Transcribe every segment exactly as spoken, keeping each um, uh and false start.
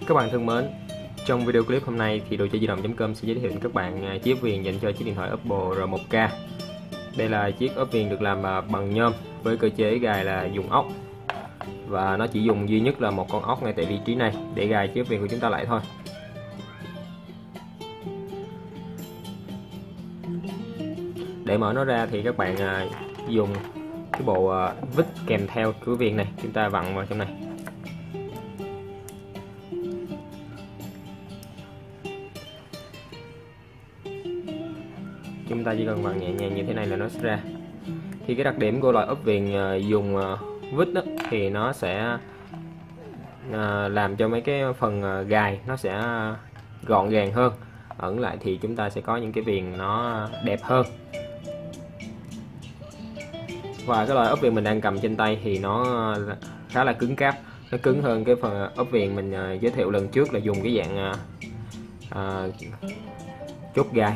Các bạn thân mến, trong video clip hôm nay thì đồ chơi di động chấm com sẽ giới thiệu đến các bạn chiếc ốp viền dành cho chiếc điện thoại Oppo R một K. Đây là chiếc ốp viền được làm bằng nhôm với cơ chế gài là dùng ốc, và nó chỉ dùng duy nhất là một con ốc ngay tại vị trí này để gài chiếc ốp viền của chúng ta lại thôi. Để mở nó ra thì các bạn dùng cái bộ vít kèm theo của viền này, chúng ta vặn vào trong này. Chúng ta chỉ cần vặn nhẹ nhàng như thế này là nó sẽ ra. Thì cái đặc điểm của loại ốp viền dùng vít đó, thì nó sẽ làm cho mấy cái phần gài nó sẽ gọn gàng hơn, ẩn lại thì chúng ta sẽ có những cái viền nó đẹp hơn. Và cái loại ốp viền mình đang cầm trên tay thì nó khá là cứng cáp, nó cứng hơn cái phần ốp viền mình giới thiệu lần trước là dùng cái dạng à, chốt gài.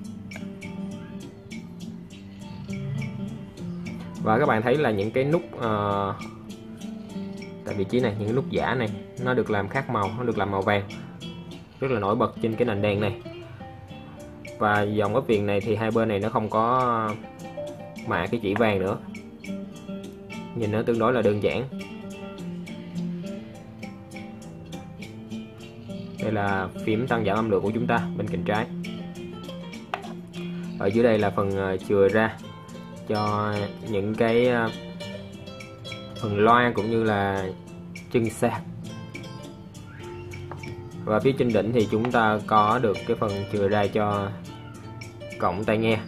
Và các bạn thấy là những cái nút uh, tại vị trí này, những cái nút giả này nó được làm khác màu, nó được làm màu vàng rất là nổi bật trên cái nền đèn này. Và dòng ốp viền này thì hai bên này nó không có mạ cái chỉ vàng nữa, nhìn nó tương đối là đơn giản. Đây là phím tăng giảm âm lượng của chúng ta bên cạnh trái. Ở dưới đây là phần chừa ra cho những cái phần loa cũng như là chân sạc. Và phía trên đỉnh thì chúng ta có được cái phần chừa ra cho cổng tai nghe.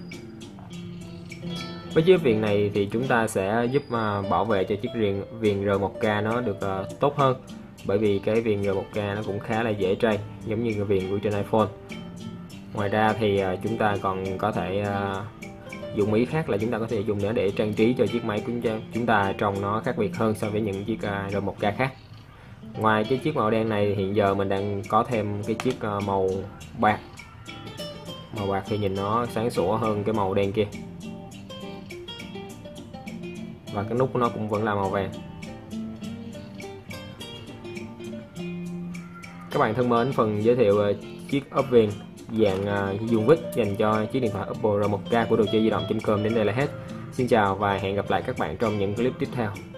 Với chiếc viền này thì chúng ta sẽ giúp bảo vệ cho chiếc viền viền R một K nó được tốt hơn, bởi vì cái viền R một K nó cũng khá là dễ trầy giống như cái viền của trên iPhone. Ngoài ra thì chúng ta còn có thể dụng ý khác là chúng ta có thể dùng nữa để trang trí cho chiếc máy của chúng ta trông nó khác biệt hơn so với những chiếc R một K khác. Ngoài cái chiếc màu đen này, hiện giờ mình đang có thêm cái chiếc màu bạc. Màu bạc thì nhìn nó sáng sủa hơn cái màu đen kia. Và cái nút của nó cũng vẫn là màu vàng. Các bạn thân mến, phần giới thiệu chiếc ốp viền dạng dùng vít dành cho chiếc điện thoại Oppo R một K của đồ chơi di động chấm com đến đây là hết. Xin chào và hẹn gặp lại các bạn trong những clip tiếp theo.